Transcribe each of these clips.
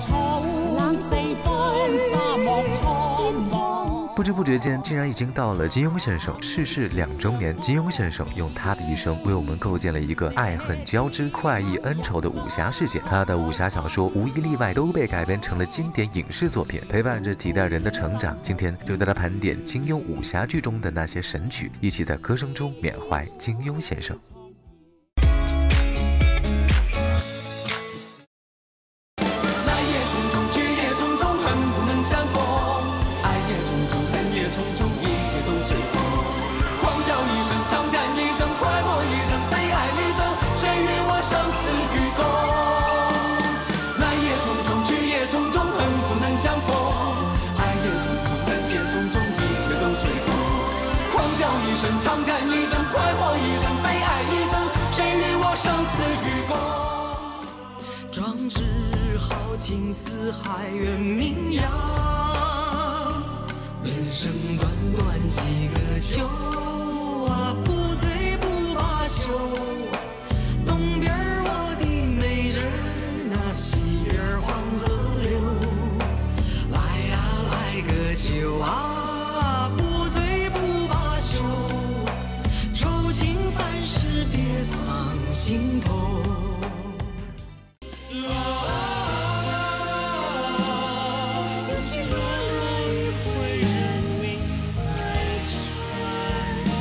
草，四方沙漠苍茫。 不知不觉间，竟然已经到了金庸先生逝世2周年。金庸先生用他的一生为我们构建了一个爱恨交织、快意恩仇的武侠世界。他的武侠小说无一例外都被改编成了经典影视作品，陪伴着几代人的成长。今天就带来盘点金庸武侠剧中的那些神曲，一起在歌声中缅怀金庸先生。 长叹一声，快活一生，悲哀一生，谁与我生死与共？壮志豪情四海远名扬，人生短短几个秋啊，不醉不罢休。东边我的美人啊，西边黄河流，来呀来个秋啊。心头。有情来来会人你采摘。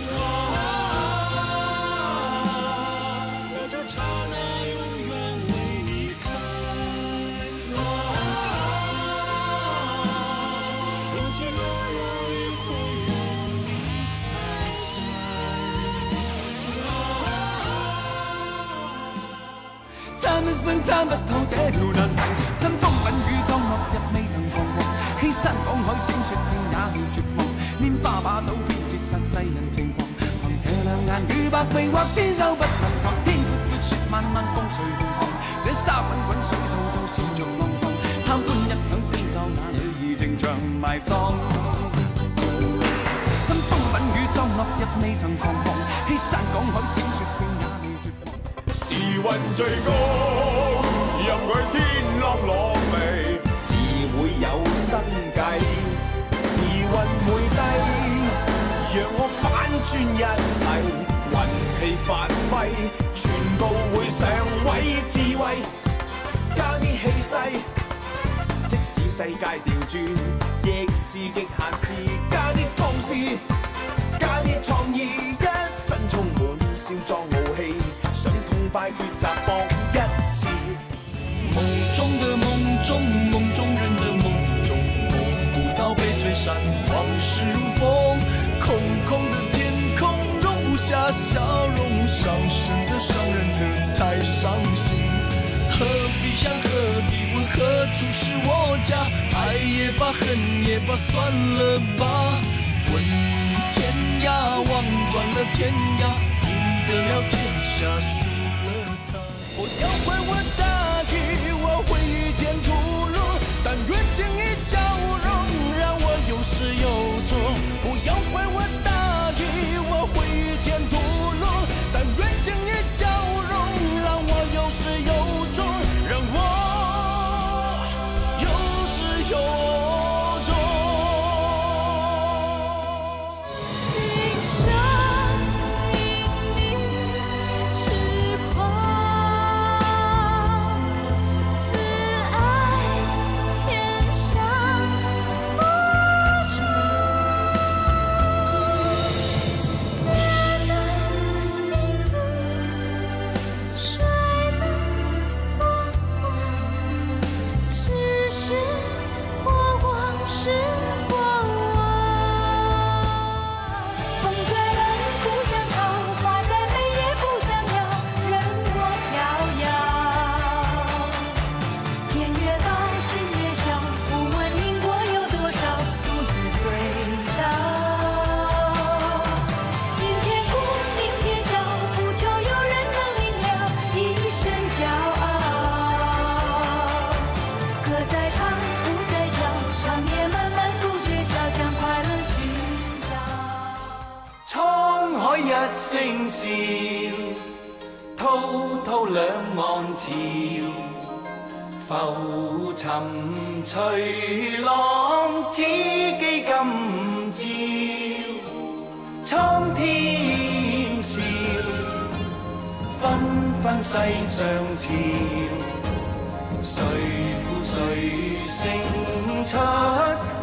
有这刹那永远为你开。有情来来会人你采摘。参不想参不透這條難題，跟風品雨裝落日未曾彷徨，欺山趕海踐雪徑也未絕望，拈花把酒偏折殺世人情狂，憑這兩眼與百臂或千手不能防，天闊闊雪漫漫風隨浪航，這沙滾滾水皺皺笑着浪蕩，貪歡一晌偏教那女兒情長埋葬。跟風品雨裝落日未曾彷徨，欺山趕海踐雪徑也未絕望。時運最高，任佢天啷落嚟，自會有新計。時運會低，讓我反轉一切，運氣發揮，全部會上位智慧，加啲氣勢。即使世界調轉，亦是極限事，加啲方式，加啲創意，一身充滿少壯傲氣。想痛快抉擇搏一次，夢中的夢中，夢中人的夢中，夢不到被吹散，往事如風，空空的天空容不下笑容，傷神的傷人的太傷心。何必想，何必問，何處是我家？愛也罷，恨也罷，算了吧。問天涯，望斷了天涯。得了天下，輸了他。不要怪我大意，我會與天吐露，但願經一交融，讓我有始有終。不要怪我大意，我會與天吐露，但願經一交融，讓我有始有終，讓我有始有終。心上。一聲笑，滔滔兩岸潮， 浮沉隨浪，只記今朝蒼天笑，紛紛世上潮，誰負誰勝出？